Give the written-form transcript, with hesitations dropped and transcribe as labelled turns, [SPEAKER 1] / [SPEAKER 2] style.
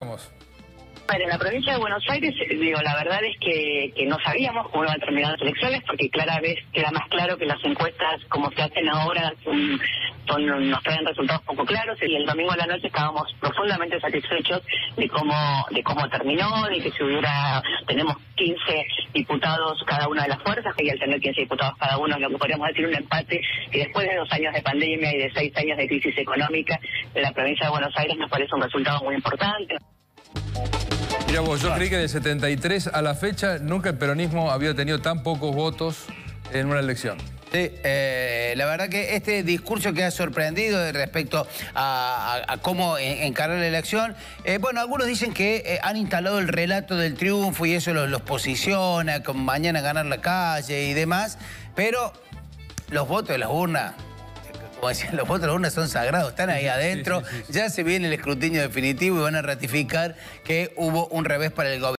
[SPEAKER 1] Vamos.
[SPEAKER 2] Bueno, en la provincia de Buenos Aires, la verdad es que no sabíamos cómo iban a terminar las elecciones, porque cada vez queda más claro que las encuestas, como se hacen ahora, nos traen resultados poco claros, y el domingo a la noche estábamos profundamente satisfechos de cómo terminó, de que tenemos 15 diputados cada una de las fuerzas, y al tener 15 diputados cada uno, lo que podríamos decir un empate, y después de 2 años de pandemia y de 6 años de crisis económica, en la provincia de Buenos Aires nos parece un resultado muy importante.
[SPEAKER 1] Mira vos, yo creí que de 73 a la fecha nunca el peronismo había tenido tan pocos votos en una elección.
[SPEAKER 3] Sí, la verdad que este discurso que ha sorprendido respecto a cómo encarar la elección, bueno, algunos dicen que han instalado el relato del triunfo y eso los posiciona, con mañana ganar la calle y demás, pero los votos de las urnas, como decían, los votos de las urnas son sagrados, están ahí adentro, ya se viene el escrutinio definitivo y van a ratificar que hubo un revés para el gobierno.